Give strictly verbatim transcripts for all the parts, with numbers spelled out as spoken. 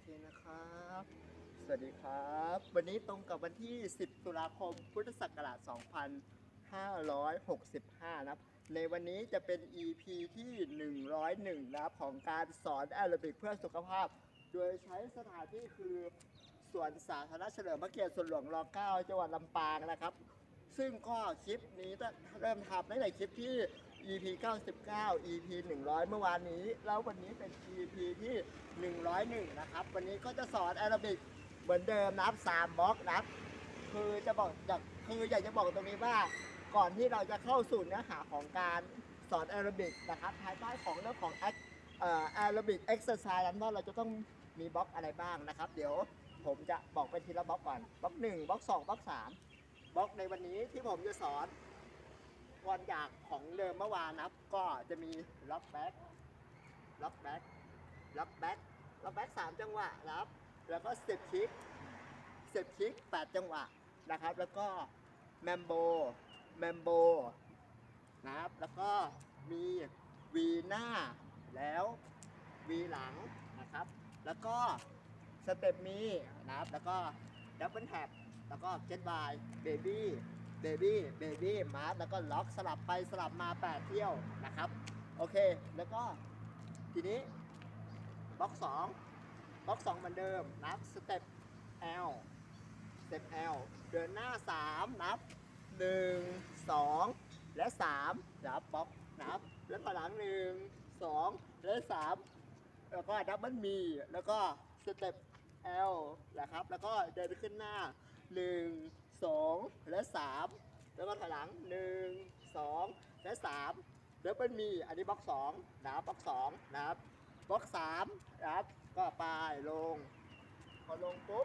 นะครับสวัสดีครับวันนี้ตรงกับวันที่สิบตุลาคมพุทธศักราชสองพันห้าร้อยหกสิบห้านะครับในวันนี้จะเป็น อี พี ที่หนึ่งร้อยเอ็ดนะครับของการสอนแอโรบิกเพื่อสุขภาพโดยใช้สถานที่คือสวนสาธารณะเฉลิมพระเกียรติสวนหลวงรเก้าจังหวัดลำปางนะครับซึ่งก็คลิปนี้จะเริ่มทำตั้งแต่คลิปที่ อี พี เก้าสิบเก้า อี พี หนึ่งร้อยเมื่อวานนี้แล้ววันนี้เป็น อี พี ที่หนึ่งร้อยเอ็ดนะครับวันนี้ก็จะสอนแอโรบิกเหมือนเดิมนะครับสามบล็อกนะครับคือจะบอกอยากคืออยากจะบอกตรงนี้ว่าก่อนที่เราจะเข้าสู่เนื้อหาของการสอนแอโรบิกนะครับภายใต้ของเรื่องของแอโรบิกเอ็กซ์ไซส์นั้นว่าเราจะต้องมีบล็อกอะไรบ้างนะครับเดี๋ยวผมจะบอกเป็นทีละบล็อกก่อนบล็อกหนึ่งบล็อกสองบล็อกสามบล็อกในวันนี้ที่ผมจะสอนวันจากของเดิมเมื่อวานนะครับก็จะมีล็อกแบ็กล็อกแบ็กล็อกแบ็กล็อกแบ็กสามจังหวะนะครับแล้วก็สเต็ปคิกสเต็ปคิกแปดจังหวะนะครับแล้วก็แมมโบแมมโบนะครับแล้วก็มีวีหน้าแล้ววีหลังนะครับแล้วก็สเต็ปมีนะครับแล้วก็ดับเบิลแท็บแล้วก็เจ็ตบายเบบี้เบบี้เบบี้มาร์แล้วก็ล็อกสลับไปสลับมาแปดเที่ยวนะครับโอเคแล้วก็ทีนี้บล็อกสองบล็อกสองเหมือนเดิมนับสเต็ป L สเต็ป L เดินหน้าสามนับหนึ่ง สองและสามนับบล็อกนับแล้วก็หลังหนึ่ง สองและสามแล้วก็ดับเบิลมีแล้วก็สเต็ป L นะครับแล้วก็เดินขึ้นหน้าหนึ่ง สองและสามแล้วก็ถอยหลังหนึ่ง สองและสามดับเบิลมีอันนี้บล็อกสองนะครับบล็อกสองนะครับบล็อกสามนะครับก็ไปลงพอลงปุ๊บ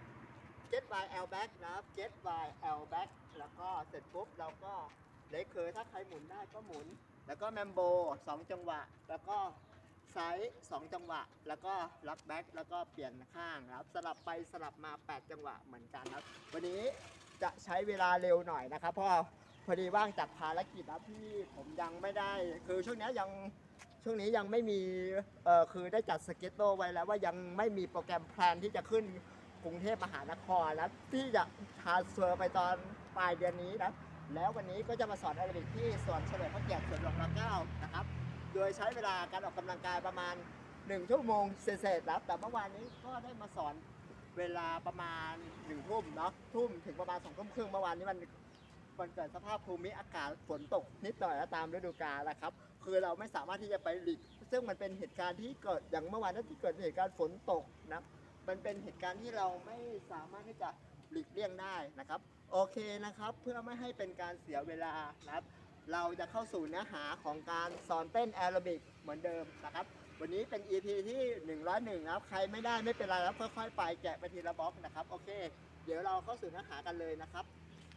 get by L back นะครับ get by L back แล้วก็เสร็จปุ๊บเราก็เลคเคอร์ถ้าใครหมุนได้ก็หมุนแล้วก็แมมโบสองจังหวะแล้วก็ไซส์สองจังหวะแล้วก็ล็อกแบ็กแล้วก็เปลี่ยนข้างครับสลับไปสลับมาแปดจังหวะเหมือนกันครับวันนี้จะใช้เวลาเร็วหน่อยนะครับเพราะพอดีว่างจากภารกิจนะที่ผมยังไม่ได้คือช่วงนี้ยังช่วงนี้ยังไม่มีเอ่อคือได้จัดสเก็ตโตไว้แล้วว่ายังไม่มีโปรแกรมแพลนที่จะขึ้นกรุงเทพมหานครนะที่จะทรานสเฟอร์ไปตอนปลายเดือนนี้นะแล้ววันนี้ก็จะมาสอนแอโรบิกที่สวนเฉลิมพระเกียรติสวนหลวงรเก้านะครับโดยใช้เวลาการออกกำลังกายประมาณหนึ่งชั่วโมงเศษๆแล้วแต่เมื่อวานนี้ก็ได้มาสอนเวลาประมาณหนึ่งทุ่มเนาะทุ่มถึงประมาณสองทุ่มครึ่งเมื่อวานนี้มันมันเกิดสภาพภูมิอากาศฝนตกนิดหน่อยตามฤดูกาลนะครับคือเราไม่สามารถที่จะไปหลีกซึ่งมันเป็นเหตุการณ์ที่เกิดอย่างเมื่อวานนั้นที่เกิดเหตุการณ์ฝนตกนะมันเป็นเหตุการณ์ที่เราไม่สามารถที่จะหลีกเลี่ยงได้นะครับโอเคนะครับเพื่อไม่ให้เป็นการเสียเวลานะครับเราจะเข้าสู่เนื้อหาของการสอนเต้นแอโรบิกเหมือนเดิมนะครับวันนี้เป็น อี พี ที่หนึ่งร้อยเอ็ดนะครับใครไม่ได้ไม่เป็นไรครับค่อยๆไปแกะไปทีละบล็อกนะครับโอเคเดี๋ยวเราเข้าสู่เนื้อหากันเลยนะครับ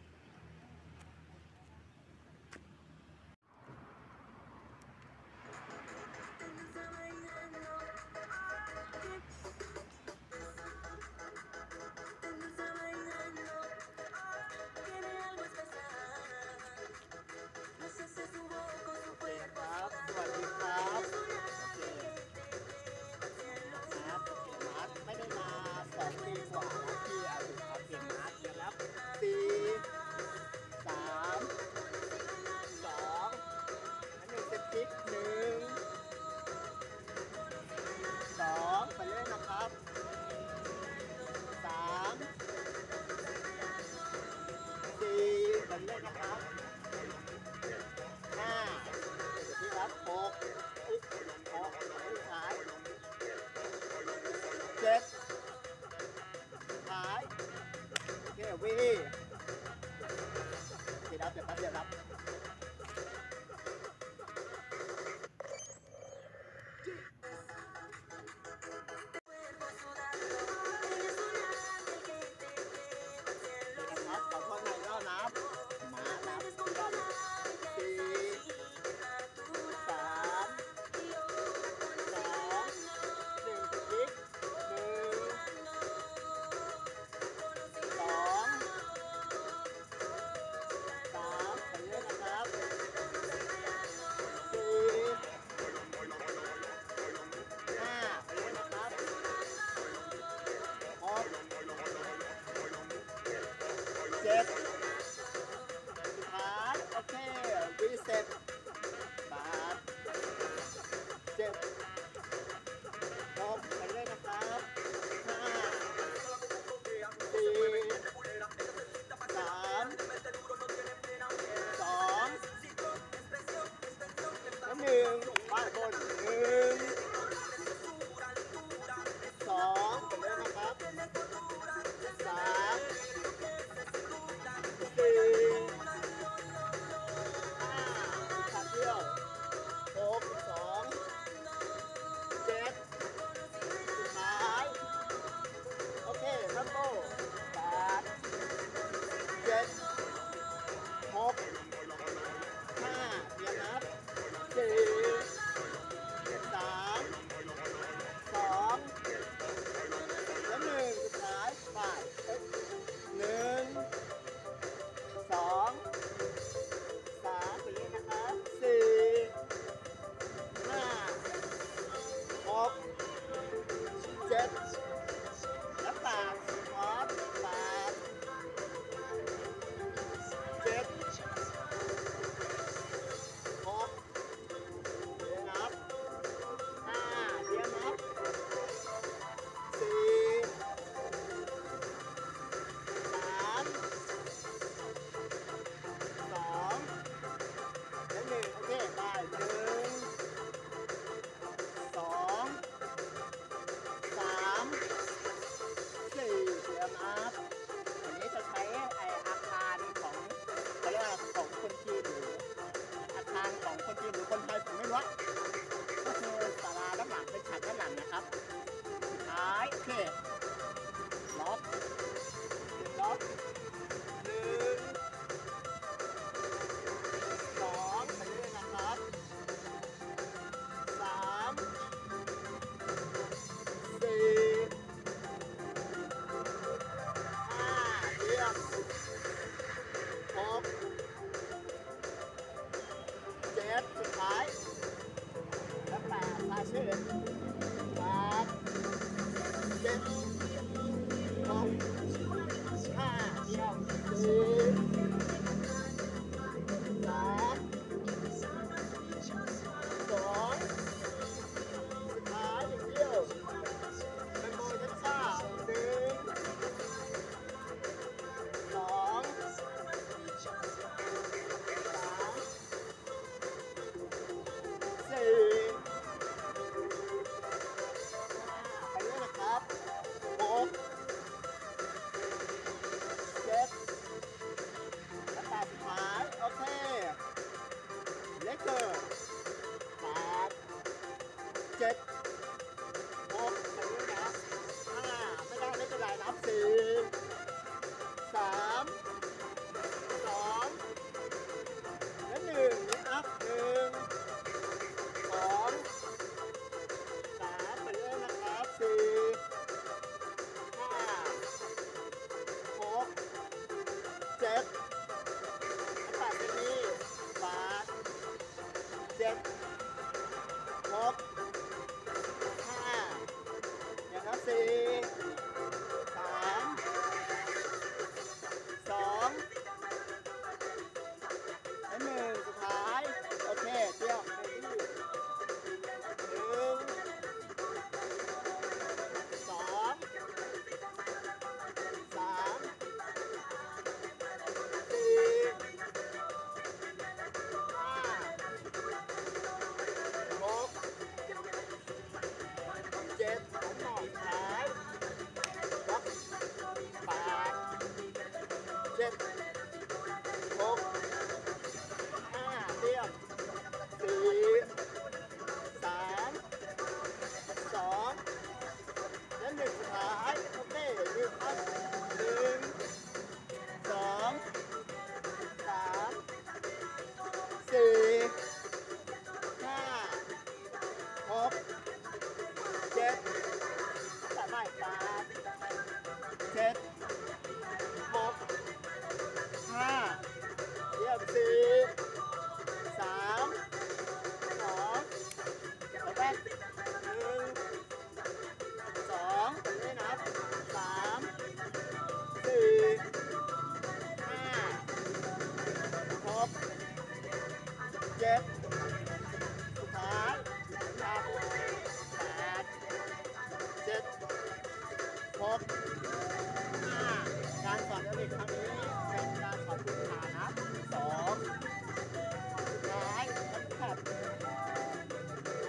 ครับสวัสดีครับโอเคครับมาร์คไม่ได้มาสองปีกว่าแล้วที่อายุครับเปลี่ยนมาร์คนะครับปีบนหนึ่งสองไปเรื่อยนะครับสามสี่ห้าขาเที่ยวหกสองเจ็ดสุดท้ายโอเคทัมโบแปดเจ็ดหกห้าเตรียมนับสี่สามสองและหนึ่งสุดท้ายไปหนึ่งสองสามไปเรื่อยนะครับสี่ห้าหกเจ็ดและแปดพร้อมแปดเจ็ดหกเดี๋ยวนับห้าเดี๋ยวนับสี่สามสองและหนึ่งโอเคไปหนึ่งสองสามสี่เตรียมอัพอันนี้จะใช้ไออาคารของเขาเรียกว่าของคนจีนหรืออาคารของคนจีนหรือคนไทยผมไม่รู้ก็คือศาลาด้านหลังเป็นฉากด้านหลังนะครับสุดท้ายโอเคล็อกล็อกหนึ่งสองไปเรื่อยนะครับสามสี่ห้าเยี่ยมหกเจ็ดสุดท้ายและแปดตาชื่อแปดเจ็ดหกห้าเยี่ยมสี่สามสองสุดท้ายอย่างเดียวเป็นโมชั่นซ่าหนึ่งสองสามสี่ไปเรื่อยนะครับหกเจ็ดและแปดสุดท้ายโอเคเลขเกิดแปดเจ็ดหกไปเรื่อยนะห้าไม่ได้ไม่เป็นไรนับสี่สามสองและหนึ่งนับหนึ่งสองสามไปเรื่อยนะครับสี่ห้าหกเจ็ดแปดเป็นนี้แปดเจ็ดหกห้าอย่างนั้นสี่สามสองและหนึ่งสุดท้ายโอเคเที่ยวหนึ่งสองสามสี่ห้าหกเจ็ดของหน่อยท้ายรับแปดเจ็ดหกห้าเรียบสี่สามสองและหนึ่งสุดท้ายโอเคยืดอัพหนึ่งสองสามสี่ห้าหกเจ็ดแต่ไม่แปดเจ็ดหกห้าเยี่ยมสี่สามสองแล้วแป๊บหนึ่งสองไปเลยนะสามสี่ห้าหกเจ็ดสุดท้ายครับแปดเจ็ดหกห้าการสอนเอลิกครั้งนี้เป็นการสอนพื้นฐานนะสองสุดท้ายแคป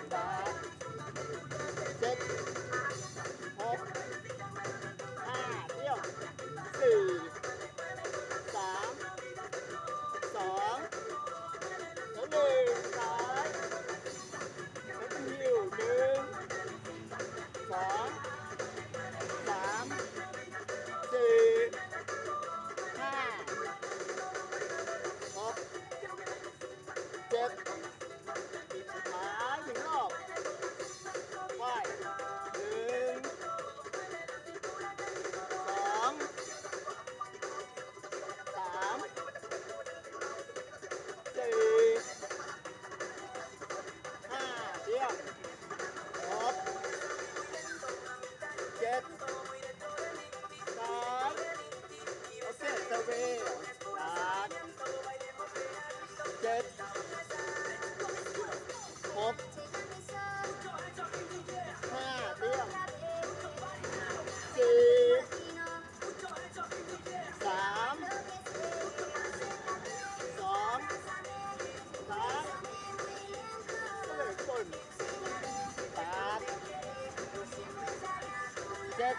ด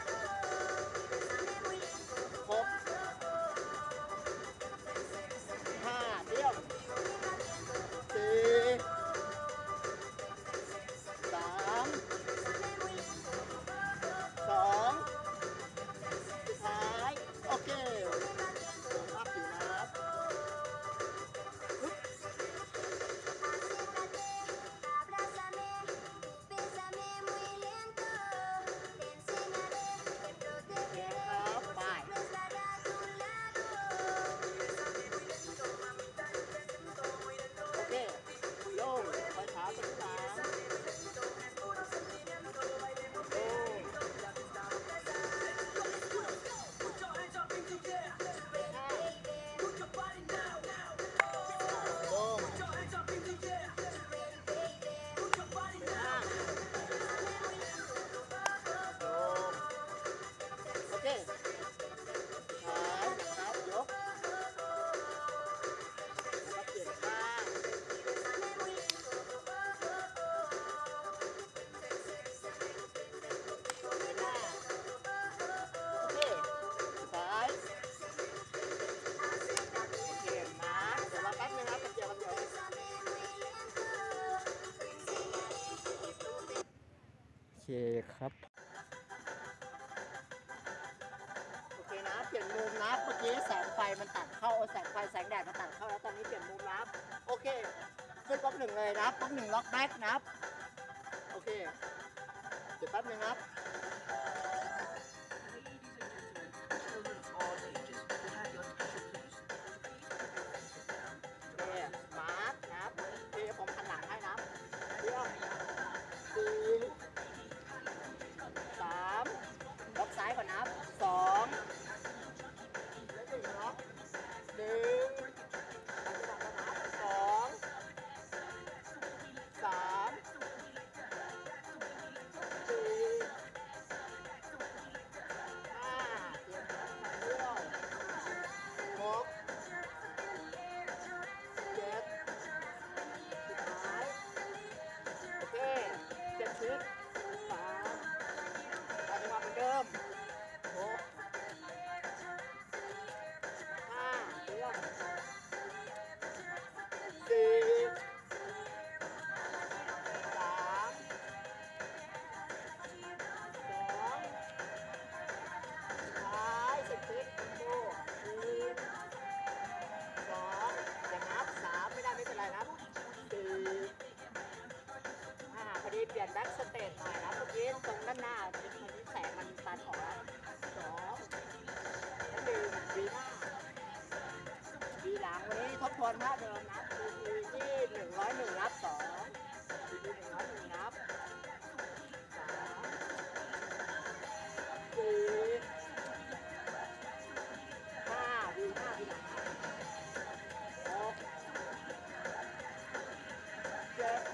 หกห้าเดี่ยวสี่สามสองสุดท้ายโอเคพักอยู่นะครับโอเคครับโอเคนะเปลี่ยนมุมนะเมื่อกี้แสงไฟมันตัดเข้าแสงไฟแสงแดดมันตัดเข้าแล้วตอนนี้เปลี่ยนมุมนะโอเคขึ้นบล็อกหนึ่งเลยนะบล็อกหนึ่งล็อกแบ็กนะโอเคเดี๋ยวแป๊บนึงครับเปลี่ยนแบ็กสเตจหน่อยนะเมื่อกี้ตรงด้านหน้าวันนี้แสงมันตันออกแล้วสองหนึ่งวีหน้าวีหลังวันนี้ทบทวนท่าเดิมนะทีที่หนึ่งร้อยหนึ่งนับสองทีที่หนึ่งร้อยหนึ่งนับสามสี่ห้าวีห้าวีหลังหกเจ็ด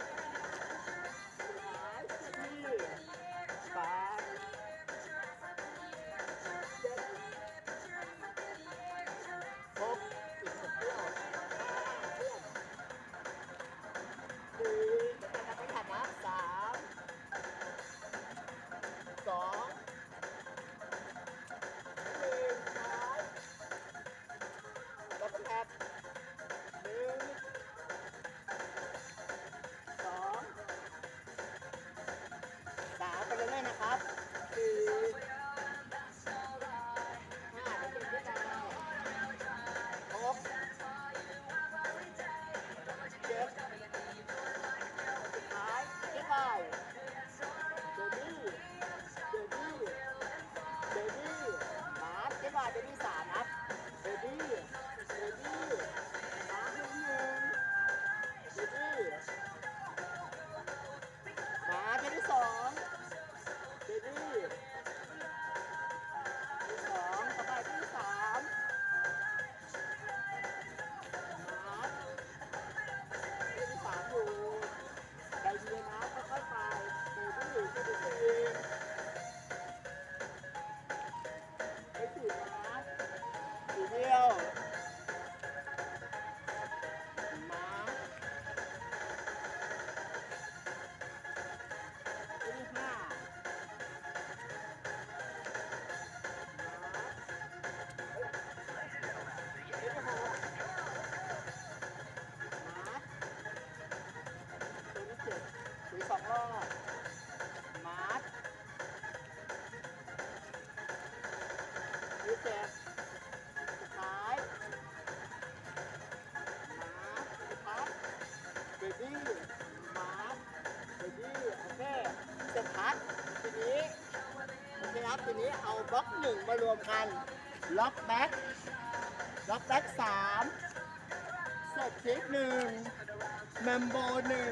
บี้มาร์คเบบี้โอเคเสร็จพัดทีนี้โอเคครับทีนี้เอาบล็อกหนึ่งมารวมกันล็อกแบ็กล็อกแบ็กสามเสร็จคลิกหนึ่งเมมโบหนึ่ง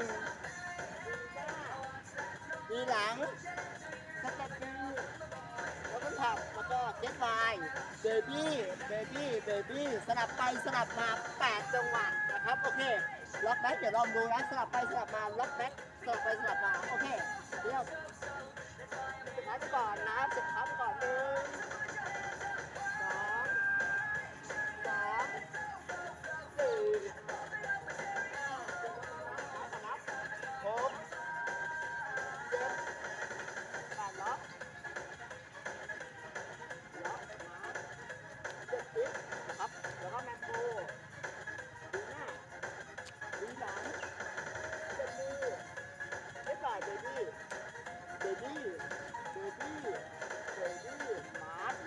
มีหลังสเต็ปหนึ่งแล้วก็ถับแล้วก็เก็ตไวเบบี้เบบี้เบบี้สลับไปสลับมาแปดจังหวะนะครับโอเคล็อกแบ็กเดี๋ยวลองดูนะสลับไปสลับมาล็อกแบ็กสลับไปสลับมาโอเคเดี๋ยวสุดท้ายไปก่อนนะสุดท้ายไปก่อนหนึ่งสองสามสี่ห้านับหกเจ็ดแปดล็อกล็อกมาเจ็ดติ๊กนะครับแล้วก็แมคโครดูหน้าดูหลังเจ็ดมือเจ็ดบ่ายเบบี้เบบี้เบบี้เบบี้มาร์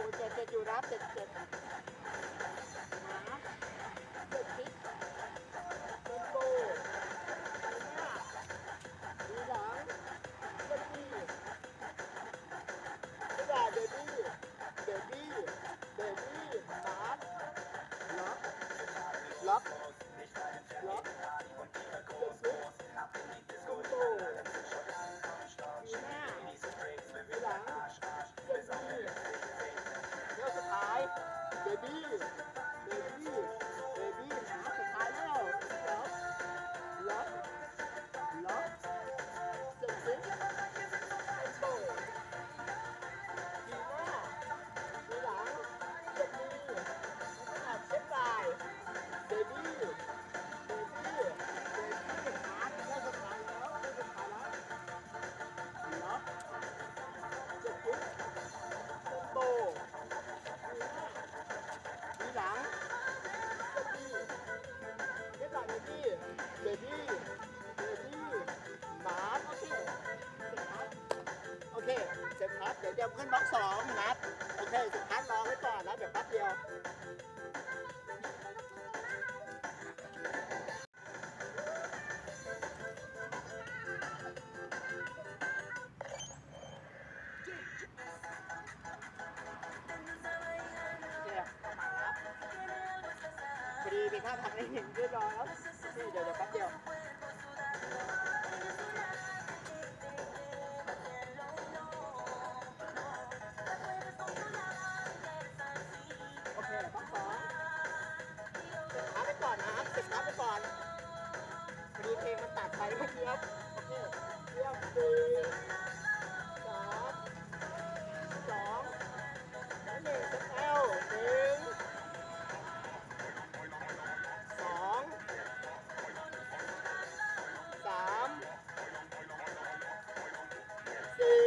เจ็ดเจ็ดอยู่รับเจ็ดเจ็ดหาเจ็ดทิศเป็นโบดีหน้าดีหลังเจ็ดดีไม่ได้เดบี้เดบี้เดบี้มาร์ล็อกล็อกล็อกเจ็ดทิศเป็นโบดีหน้าดีหลังเจ็ดดีเรื่องสุดท้ายเบบี้เบบี้เบบี้หาสุดท้ายแล้วล็อกล็อกล็อกเจ็ดสิบเป็นโบดีหน้าดีหลังเจ็ดดีแล้วก็เช็คลายเบบี้เบบี้เบบี้หาเรื่องสุดท้ายแล้วเรื่องสุดท้ายแล้วล็อกเจ็ดสิบเป็นโบดีหลังเบบี้เรียบร้อยเบบี้เบบี้เบบี้หมาโอเคเสร็จครับโอเคเสร็จครับเดี๋ยวเดี๋ยวขึ้นบล็อกสองนัดโอเคเสร็จครับรอไว้ก่อนนะเดี๋ยวแป๊บเดียวพอดีมีค่าทางในหนึ่งเรียบร้อยแล้วนี่เดี๋ยวเดี๋ยวแป๊บเดียวโอเคบล็อกสองเสร็จครับไปก่อนนะครับเสร็จครับไปก่อนพอดีเพลงมันตัดไปเมื่อกี้ครับโอเคเรียบสี่สามสองและหนึ่งเซ็ตเอลหนึ่งสองสามสี่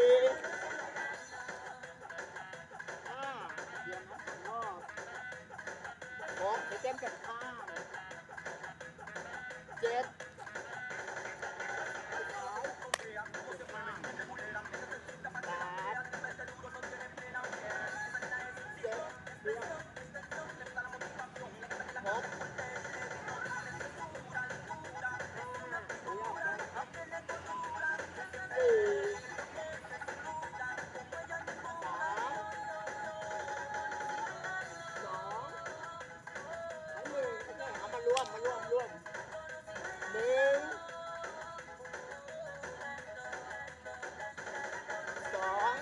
ห้าเดี๋ยวนะสองรอบหกเดี๋ยวเต็มกับข้างเจ็ดร้อยเจ็ดห้าแปดเจ็ดเดือนหกร่วมมารวมร่วมหนึ่งสอง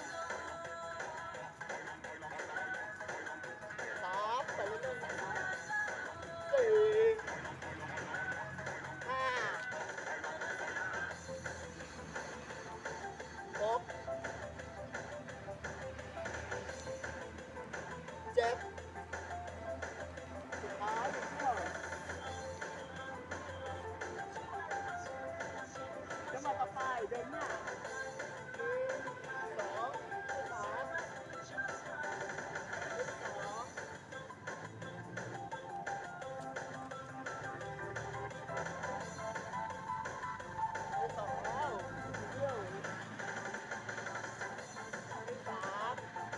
สามไปเรื่อยๆนะครับสี่ห้าหกเจ็ดสุดท้ายเที่ยวจะมาต่อไปเดินหน้าหนึ่งสองสามสองสองแล้วเที่ยวสาม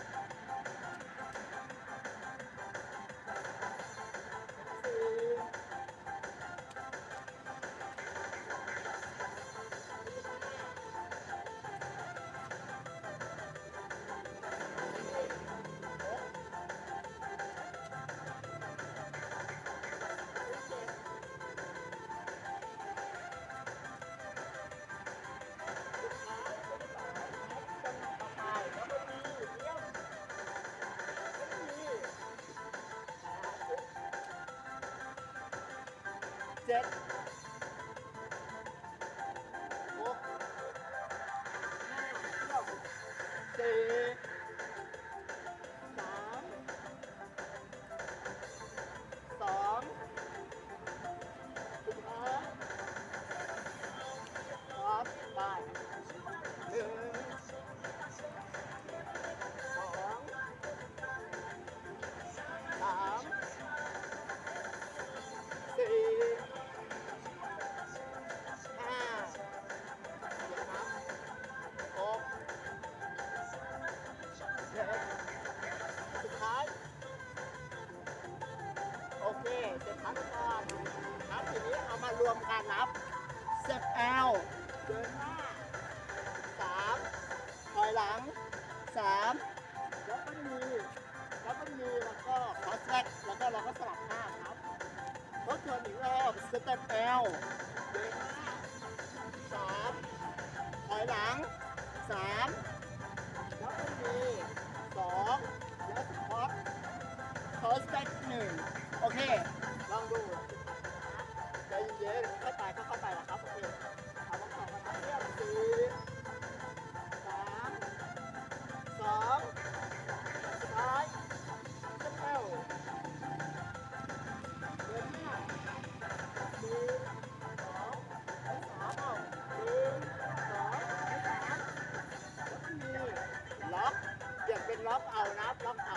เจ็ดหกห้าสี่สามสองสิบห้าครับได้หนึ่งสองสามสี่ห้าหกเจ็ดเซตพักก่อนครับทีนี้เอามารวมกันนับเซต L เดินหน้าสามถอยหลังสามแล้วก็มีแล้วก็มีแล้วก็คอสแบ็กแล้วก็เราก็สลับข้างครับทบทวนอีกรอบสเต็ป L เดินหน้าสามถอยหลังสามแล้วก็มีสองแล้วคอสคอสแบ็กหนึ่งโอเคลองดูใจเย็นๆค่อยไปค่อยๆไปนะครับโอเคเอามาต่อกันนะเรื่องสี่สามสองสุดท้ายเซต L เดินหน้าหนึ่งสองและสามเอาหนึ่งสองและสามแล้วก็มีล็อกเปลี่ยนเป็นล็อกเอานะล็อกเอา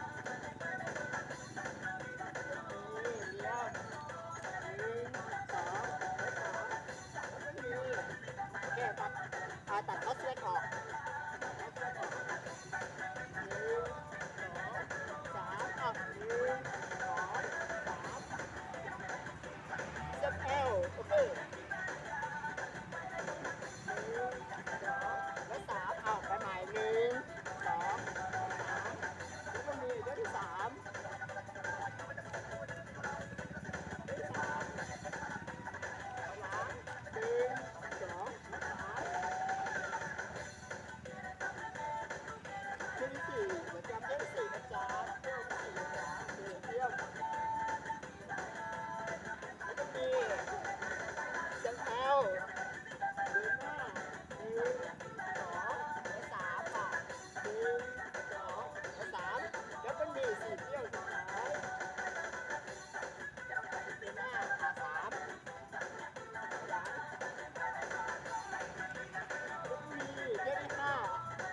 เลี้ยวหนึ่งสองและสามแล้วก็มีโอเคตัดอ่าตัดคอสเล็กออกคอสเล็กออกหนึ่งสองสามเอาหนึ่งสองสามเซต L โอเคหนึ่งสองและสามเอาไปใหม่หนึ่งสองสามแล้วก็มีเรื่องที่สามเรื่องที่สามเอาหลังหนึ่งสองและสามเรื่องที่สี่เหมือนจำเรื่องที่สี่นะจ๊ะเรื่องที่สี่นะจ๊ะเดี๋ยวเที่ยวแล้วก็มีเซต L เดินหน้าหนึ่งสองและสามค่ะหนึ่งสองและสามแล้วก็มีสี่เที่ยวสุดท้ายเดินหน้าขาสามหลังแล้วก็มีเที่ยวที่ห้า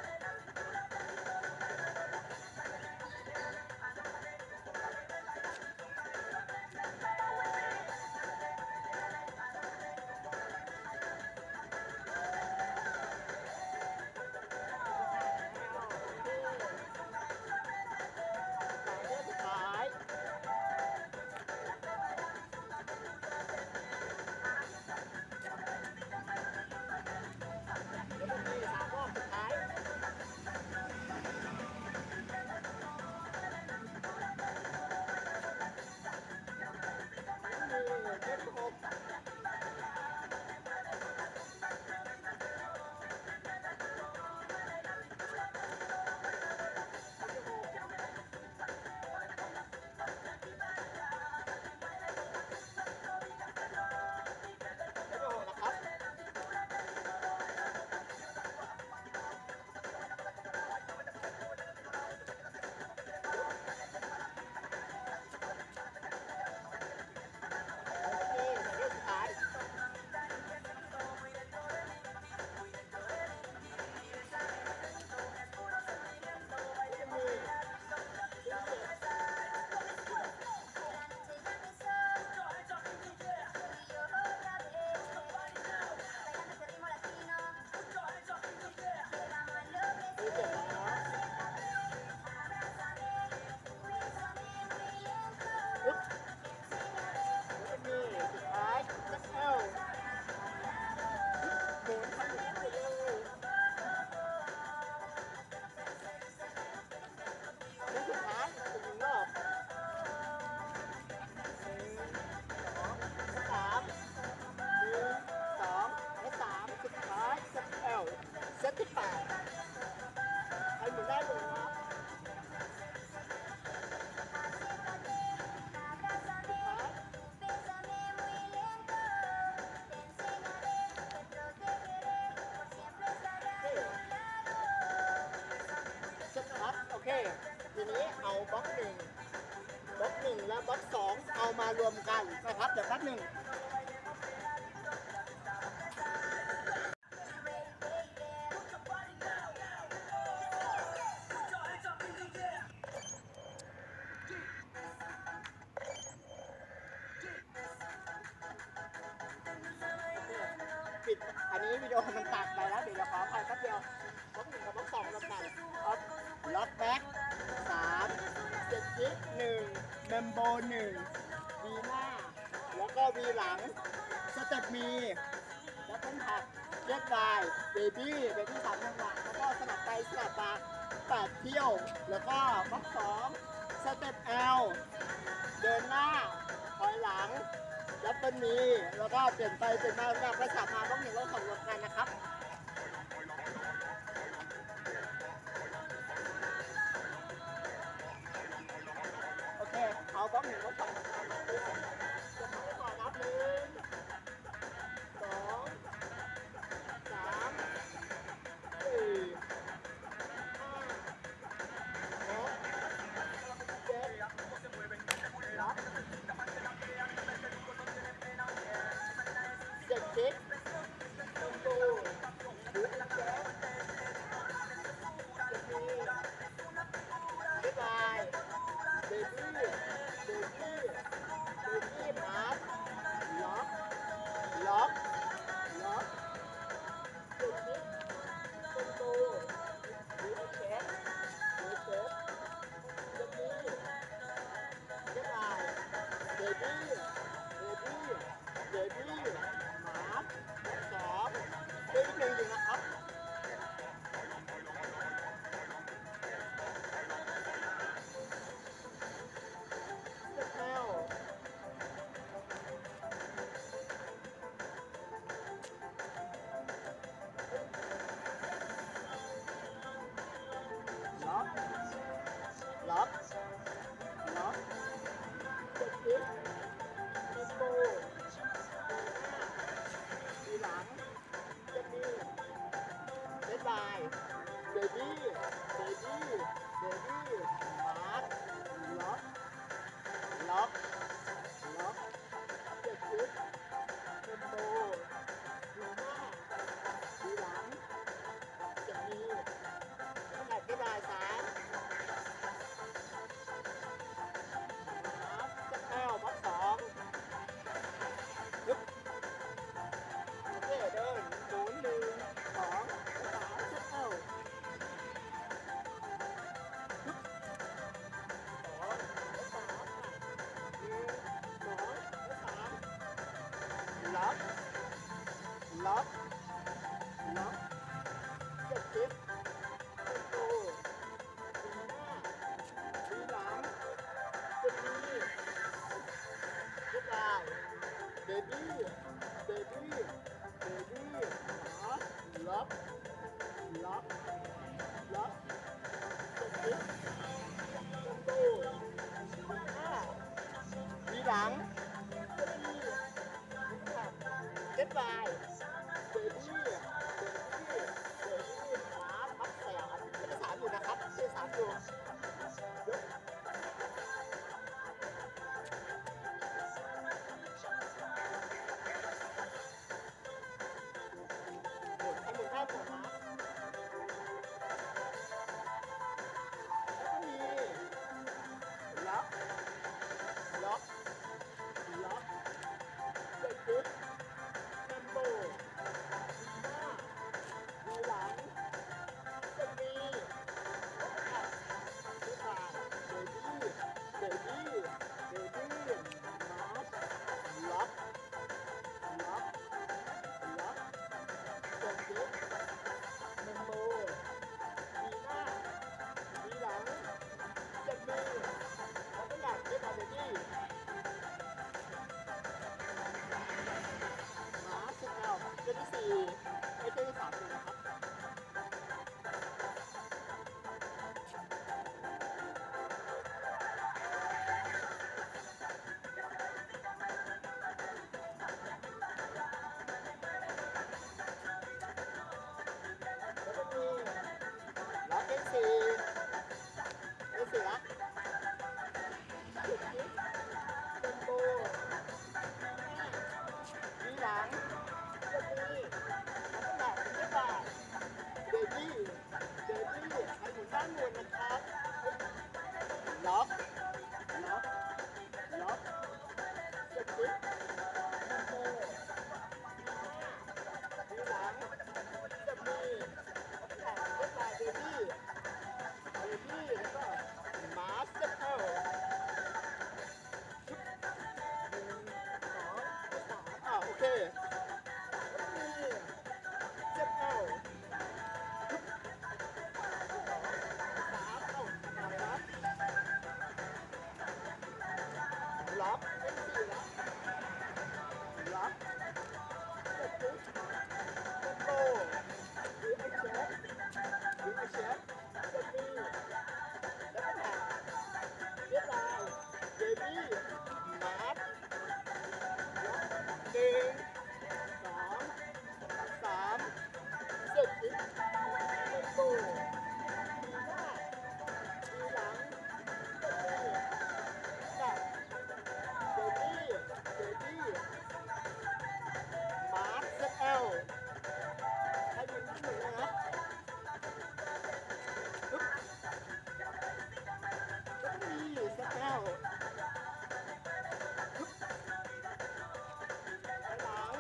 เซตที่แปดใครหมุนได้เลยนะเซตครับโอเคทีนี้เอาบล็อกหนึ่งบล็อกหนึ่งและบล็อกสองเอามารวมกันนะครับเดี๋ยวแป๊บหนึ่งปิดอันนี้วิดีโอมันตัดไปแล้วเดี๋ยวเราขออภัยแป๊บเดียวบล็อกหนึ่งกับบล็อกสองรวมกันออฟล็อกแบ็กสามเซตคิกหนึ่งเมมโบหนึ่งดีวีหน้าแล้วก็วีหลังสเต็ปมีแล้วเป็นผักเก็ตไวเบบี้เบบี้สามจังหวะแล้วก็สลับไปสลับมาแปดเที่ยวแล้วก็บล็อกสองสเต็ปแอลเดินหน้าถอยหลังแล้วเป็นมีแล้วก็เปลี่ยนไปเปลี่ยนมาแล้วก็สับมาบล็อกหนึ่งบล็อกสองรวมกันนะครับโอเคเอาบล็อกหนึ่งบล็อกสองจะทำให้ก่อนนับหนึ่งสองสามสี่ห้าหกเจ็ดรับเจ็ดชิปตรงตูดูแลเจ็ดมีเจ็ดลายเบบี้เบบี้เบบี้มาร์ล็อกล็อกล็อกเจ็ดชิปตรงตูดูเช็คดูเช็คเจ็ดมีเจ็ดลายเบบี้เบบี้เบบี้มาร์สองเบบี้หนึ่งอยู่นะครับล็อกล็อกล็อกเจ็ดทิปมีโกมีหลังจะมีเบบายเบบี้เบบี้เบบี้มาร์ล็อกล็อกล็อกเจ็ดทิปมีโกมีหน้ามีหลังจะมีขนาดเบบายสามแอลบล็อกสองยึบโอเคเดินศูนย์หนึ่งสองสามเจ็ดแอลยึบสองสามหนึ่งสองสามล็อกล็อกล็อกเจ็ดทิปเป็นตูดีหน้าดีหลังจะมีเจ็ดลายเบบี้เบบี้เบบี้ล็อกล็อกล็อกล็อกเจ็ดทิปประตูห้าวีหลังจะมีเจ็ดลายเบบี้เบบี้เบบี้ขาพับแสงเป็นสามอยู่นะครับเป็นสามอยู่หมุนให้หมุนให้หมุนนะเคนี่เจ็บเอ้าสามเอ้าสามรับรับเป็นสี่รับรับเจ็บปุ๊บเป็นโตหรือไอเชฟหรือไอเชฟเจ็บนี่แล้วก็แท็กเรียบร้อยเบบี้มาร์คหนึ่งสองสามเจ็ดสิบเป็นโตดีหน้าดีหลังเจ็บนี่แท็กเบบี้เบบี้มาร์คเซตเอลใครเป็นหน้าหนึ่งเลยนะปึ๊บแล้วก็มีเซตเอลปึ๊บไปหลัง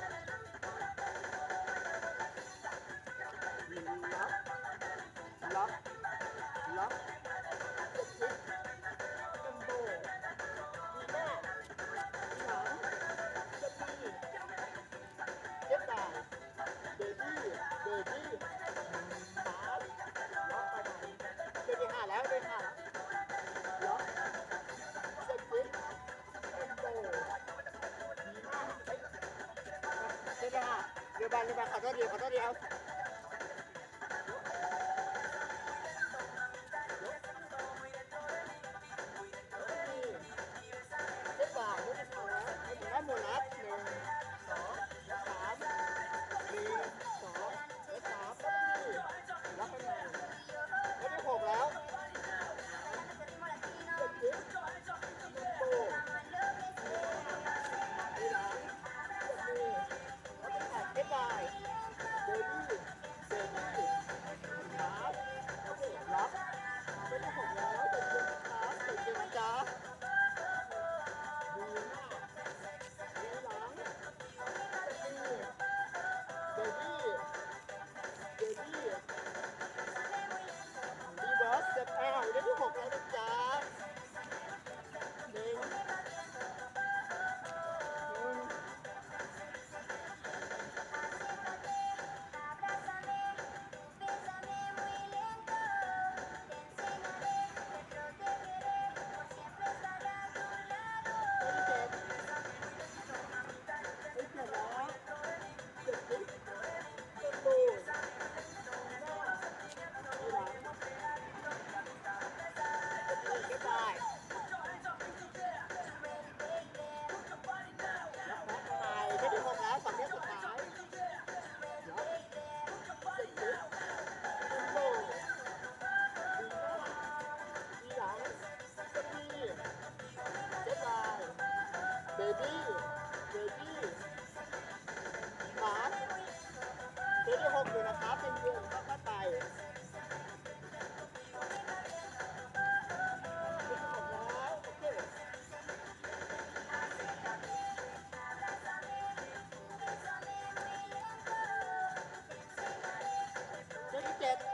ล็อกล็อกล็อกเจ็บจิ๊บเป็นโบดีหน้าดีหลังเจ็บนี่เจ็บตายเบบี้เบบี้มาร์คล็อกไปไหนเดือนที่ห้าแล้วเดือนห้าแล้วล็อกเจ็บจิ๊บเป็นโบดีมากเฮ้ยเดือนที่ห้าเดือนบานเดือนบานขอโทษดีขอโทษดีครับเจ็บบ่ายเดือนที่สองแล้วให้ถึงได้หมดนับหนึ่งสองสามหนึ่งสองและสามแล้วนี่รับไปไหนแล้วที่หกแล้วเจ็บจิ๊บเป็นโบดีหลังเจ็บนี่แล้วเป็นแท็กเจ็บบ่ายเบบี้เบบี้มาร์คโอเครับเป็นที่หกแล้วเจ็บจิ๊บครับเจ็บจิ๊บนะจ๊ะดีมากดีหลังเจ็บนี่เบบี้เบบี้ดีเวิร์สเจ็บแอลได้ที่หกแล้วนะจ๊ะหนึ่งหนึ่ง บี้เบบี้หมาเดือนที่หกอยู่นะครับเป็นเดือนก็เข้าไปเดือนที่หกแล้วโอเคเดือนที่เจ็ด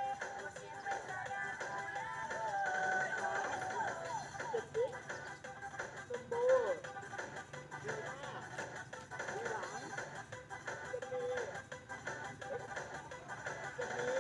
เจ็ดสิบสมบูรณ์ดีหน้าดีหลังจะมีจะมี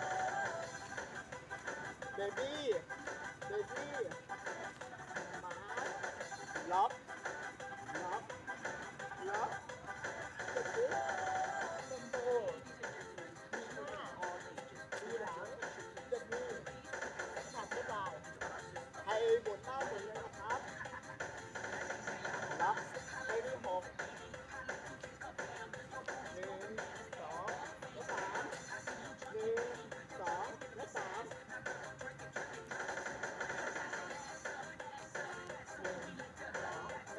เบบี้เบบี้หมาล็อกล็อกล็อกจะซื้อสมบูรณ์ดีหน้าดีหลังจะมีถัดไม่ได้ใครบนหน้าบนเลยนะครับล็อกไปที่หกหนึ่งสองและสามหนึ่งสองและสามหนึ่งสอง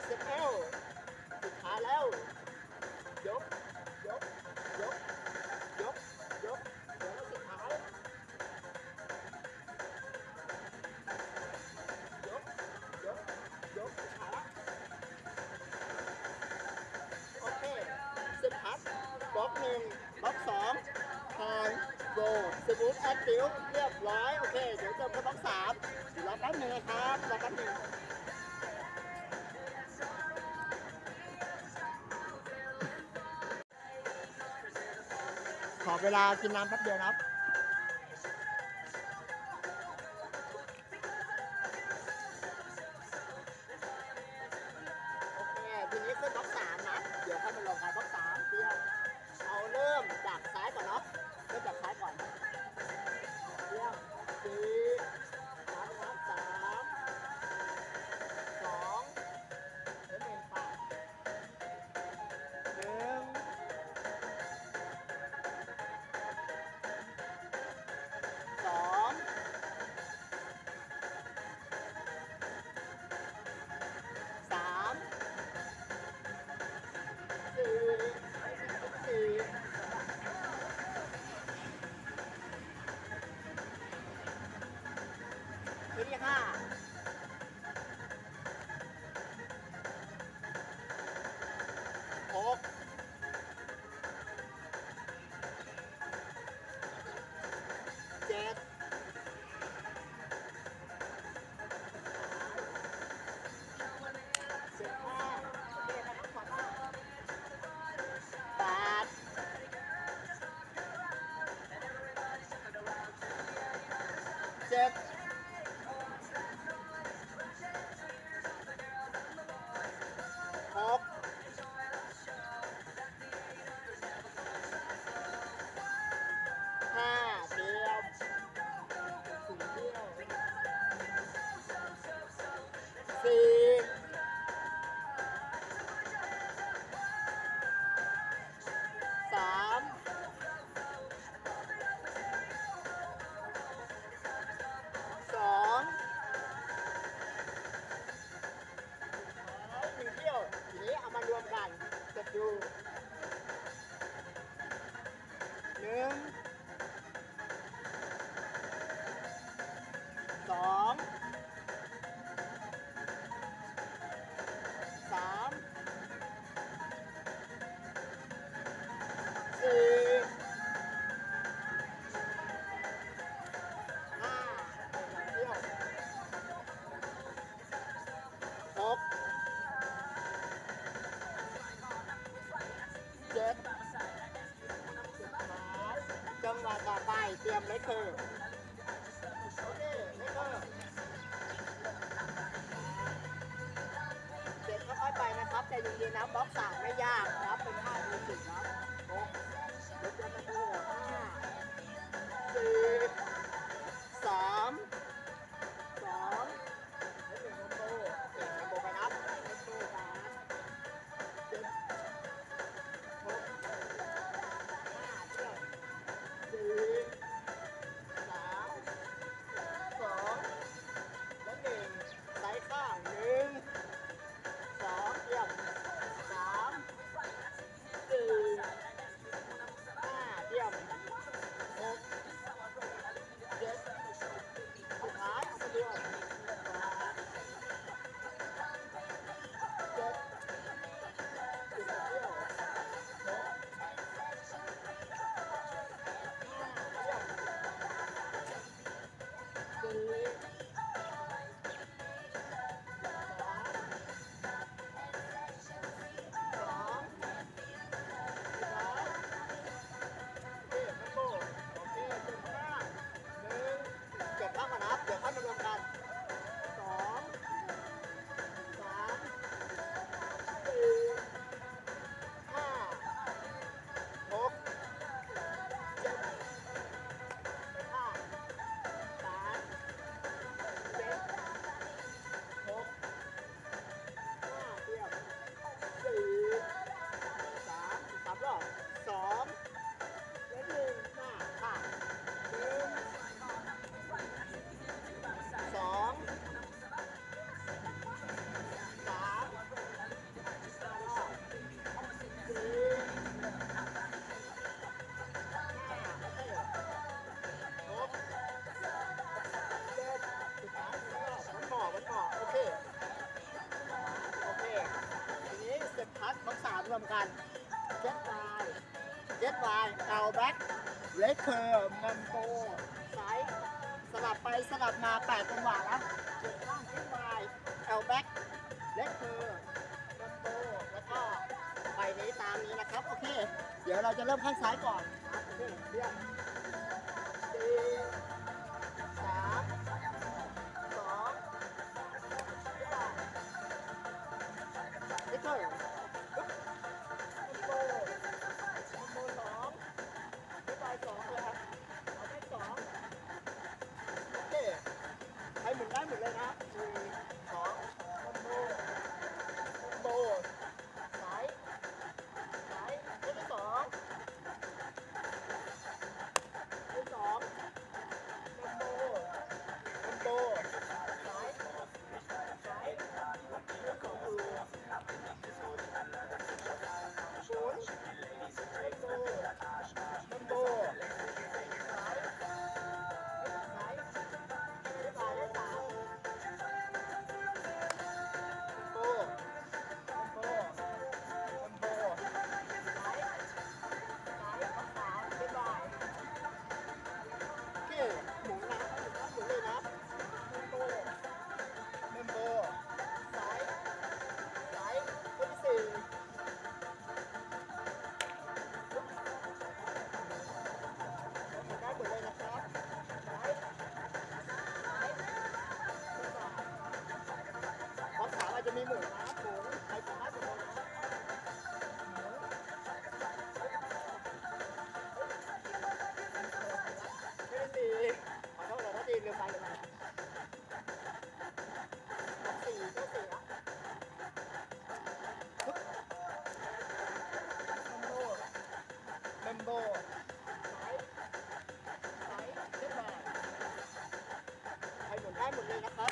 เสร็จแล้วสุดท้ายแล้วยกยกยกยกยกเดี๋ยวสุดท้ายยกยกยกสุดท้ายโอเคสิบพัดบล็อกหนึ่งบล็อกสองทางโกสมูทแอคทิวเรียบร้อยโอเคเดี๋ยวเติมกับบล็อกสามรอแป๊บหนึ่งนะครับรอแป๊บหนึ่งขอเวลากินน้ำแป๊บเดียวนะครับโอเคทีนี้ขึ้นบล็อกสามนะเดี๋ยวค่อยมาลงกันบล็อกสามเดียวเอาเริ่มจากซ้ายก่อนเนาะเริ่มจากซ้ายก่อนเดียวสี่สามสามสามสองแล้วหนึ่งไปหนึ่งสองสามสี่สี่ที่ห้าหกเจ็ดสิบห้าโอเคนะครับขอบ้างแปดเจ็ดหกห้าเดียวสี่เดียวสี่สามสองหนึ่งเที่ยวทีนี้เอามารวมกันจะดูหนึ่งสองสามสี่ห้าเที่ยวหกเจ็ดสุดท้ายจังหวะต่อไปเตรียมเลยคือโอเคเลยคือเจ็ดค่อยๆไปนะครับใจเย็นๆนะบล็อกสามไม่ยากนะครับเป็นห้ามีสิบนะหกเดี๋ยวจะมาดูห้าสี่สามสองแล้วหนึ่งโมโต้เก่งโมไปนับโมโต้สามเจ็ดหกห้าเที่ยวสี่สามสองและหนึ่งไซส์ข้างหนึ่งสองเที่ยวสามสี่กันเจ็ดวายเจ็ดวายเอลแบ็กเลคเคอร์มัมโบไซส์สลับไปสลับมาแปดจังหวะแล้วเจ็ดล่างเจ็ดวายเอลแบ็กเลคเคอร์มัมโบแล้วก็ไปนี้ตามนี้นะครับโอเคเดี๋ยวเราจะเริ่มข้างซ้ายก่อนโอเคเรียงสี่สามสองเลคเคอร์หมุนได้หมุนเลยนะหนึ่งสองคอมโบคอมโบสายสายเล่นที่สองเล่นสองคอมโบคอมโบสายสายเล่นสองมือหมุนคอมโบคอมโบจะมีหมุนนะหมุนใครสามารถหมุนนะหมุนไม่ได้สี่ขอโทษนะทีลืมไปลืมไปสี่ก็สี่อ่ะเมมโบสายสายเช็ดมาใครหมุนได้หมุนเลยนะครับ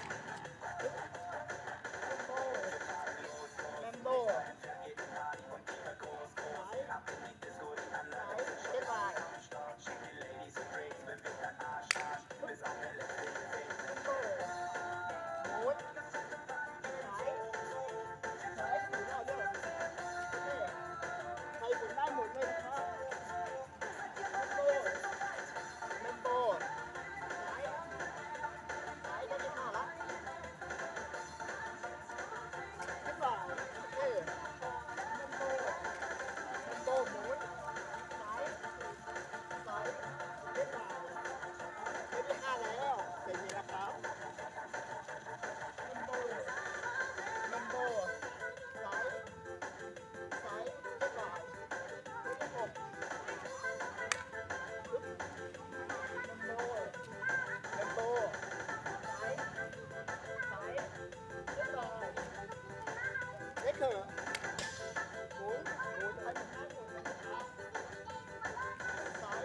หมุนหมุนไปหมุนได้หมุนนะครับสาย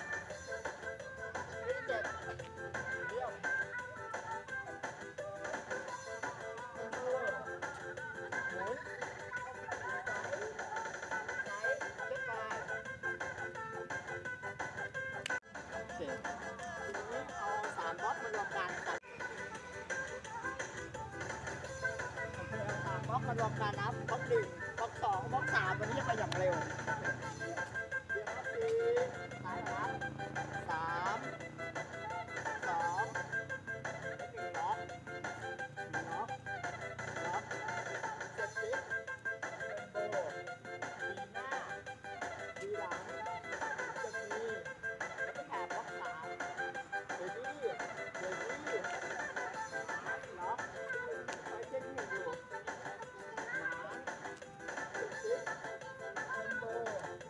เลขเจ็ดเดี่ยวหมุนหมุนสายสายเช็คไปโอเคทีนี้เอาสามบล็อกมารวมกันบล็อกมารวมกันนะบล็อกหนึ่งบล็อกสองบล็อกสามวันนี้จะไปอย่างเร็วเดี๋ยวนะสี่สายครับสามสองหนึ่งล็อกหนึ่งล็อกล็อกเจ็ดสิบโบดีหน้าดีหลังจะมีแล้วก็แถบบล็อกสามเบบี้เบบี้ล็อกไปเช็คหนึ่งอยู่โบ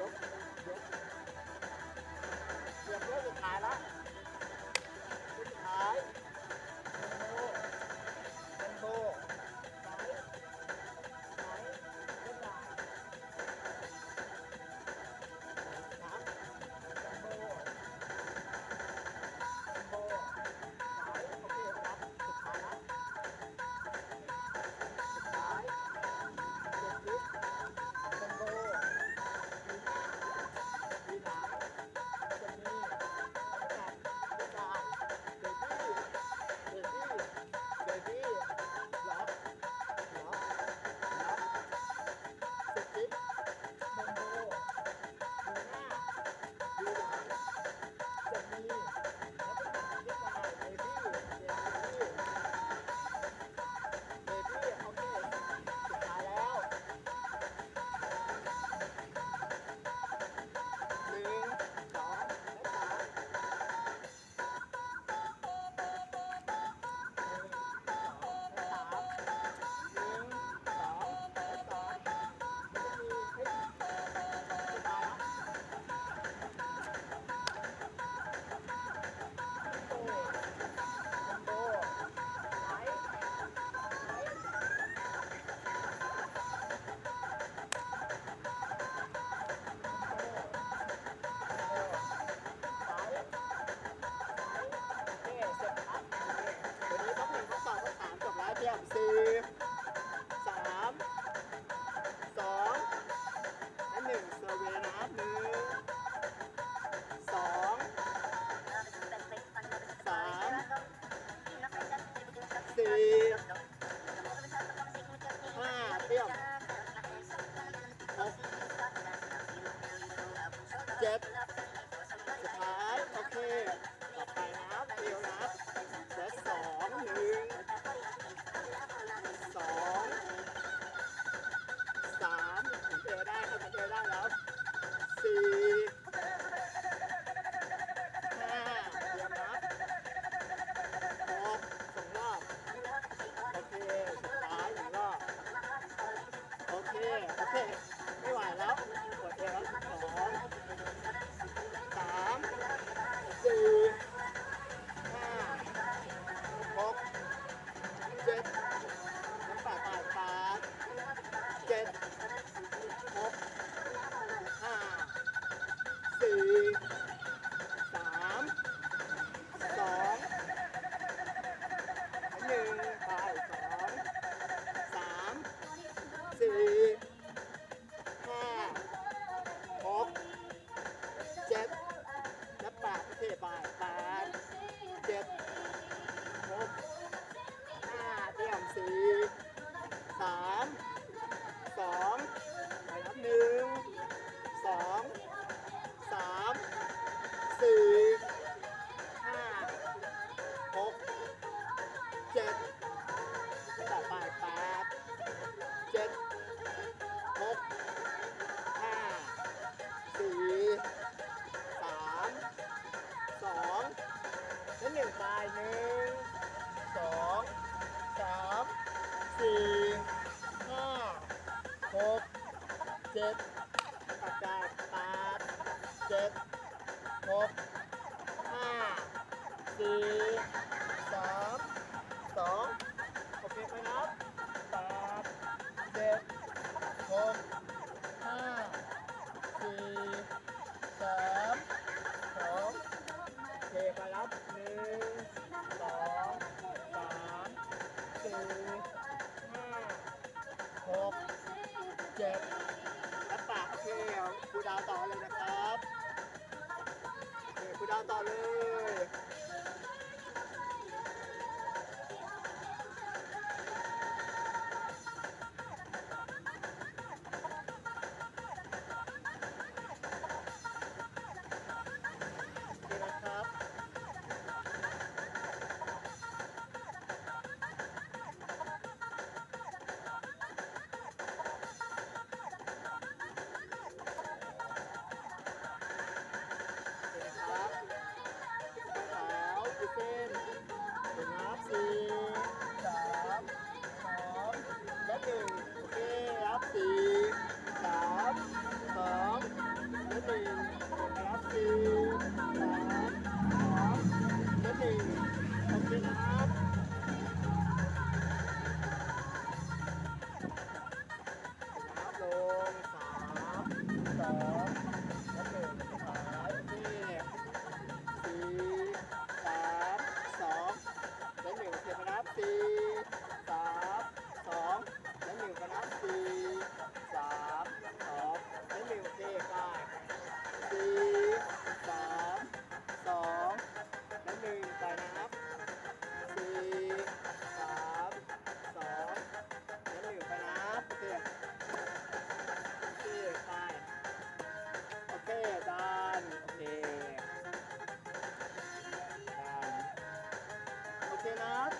ยกยกเตรียมเพื่อสุดท้ายละสุดท้ายเป็นโบเป็นโบซ้ายเล่นหลังนับเป็นโบเป็นโบซ้ายโอเคครับสุดท้ายละสุดท้ายเจ็ดวิเป็นโบมีหน้ามีหลังจะมีจับลูกตาเบบี้เบบี้เบบี้ล็อกล็อกล็อกสติ๊กเป็นโบดูหน้าดูหลังจะมีแล้วเป็นหนังลูกตาเบบี้เบบี้เบบี้โอเคสุดท้ายแล้วหนึ่งสองและสามหนึ่งสองและสามหนึ่งสองและสองมันจะมีเฮ้ยสุดท้ายละโบโบไหลไหลซ้ายซ้ายโอเคเสร็จครับโอเควันนี้ท็อปหนึ่งท็อปสองท็อปสามจบแล้วเตรียมสี่สามสองและหนึ่งเซอร์เวย์นะครับหนึ่งสองสามสี่ห้าเตรียมหกเจ็ดสุดท้ายโอเคต่อไปนับเดียวนับและสองหนึ่งสองสามผมเทได้ครับผมเทได้แล้วสี่ห้าเตรียมนับหกสองรอบโอเคสุดท้ายหนึ่งรอบโอเคโอเคไม่ไหวแล้วปวดเอวแล้วสองสามสี่ห้าหกเจ็ดน้ำแปดแปดแปดเจ็ดหกห้าสี่สามสองหนึ่งไปสองสามสี่ห้าหกเจ็ดและแปดโอเคไปแปดเจ็ดหกห้าเตรียมสี่สามสองไปครับหนึ่งสองสามสี่ห้าหกเจ็ดต่อไปแปดเจ็ดหกห้าสี่สามสองและหนึ่งไปหนึ่งสองสามสี่ห้าหกเจ็ดแปดแปดแปดเจ็ดหกห้าสี่สามสองโอเคไปนับแปดเจ็ดหกห้าสี่สามสองโอเคไปรับหนึ่งสองสามสี่ห้าหกเจ็ดและแปดโอเคครูดาวต่อเลยนะครับโอเคครูดาวต่อเลย ครับ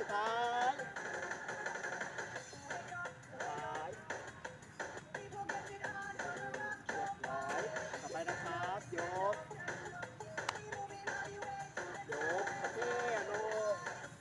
สุดท้ายซ้ายเรียบร้อยต่อไปนะครับยกยกโอเคลง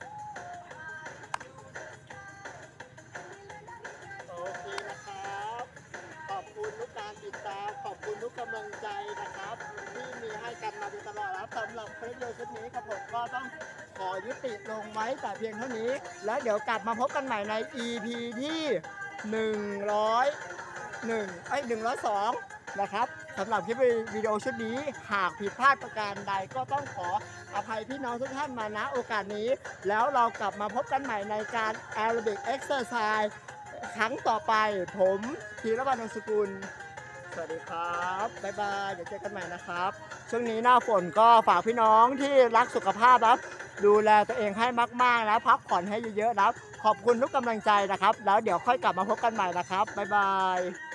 โอเคนะครับ ขอบคุณทุกการติดตามขอบคุณทุกกำลังใจนะครับที่มีให้กันมาโดยตลอดแล้วสำหรับคลิปวิดีโอชุดนี้กับผมก็ต้องขอยุติลงไว้แต่เพียงเท่านี้ แล้วเดี๋ยวกลับมาพบกันใหม่ใน อี พี ที่หนึ่งร้อยเอ็ดเอ้ยหนึ่งร้อยสองนะครับสำหรับคลิปวิดีโอชุดนี้หากผิดพลาดประการใดก็ต้องขออภัยพี่น้องทุกท่านมาณโอกาสนี้ แล้วเรากลับมาพบกันใหม่ในการ Aerobic Exercise ครั้งต่อไปผมธีรพันธ์ นนสกุลสวัสดีครับบ๊ายบายเดี๋ยวเจอกันใหม่นะครับช่วงนี้หน้าฝนก็ฝากพี่น้องที่รักสุขภาพนะดูแลตัวเองให้มากๆนะพักผ่อนให้เยอะๆนะขอบคุณทุกกำลังใจนะครับแล้วเดี๋ยวค่อยกลับมาพบกันใหม่นะครับบ๊ายบาย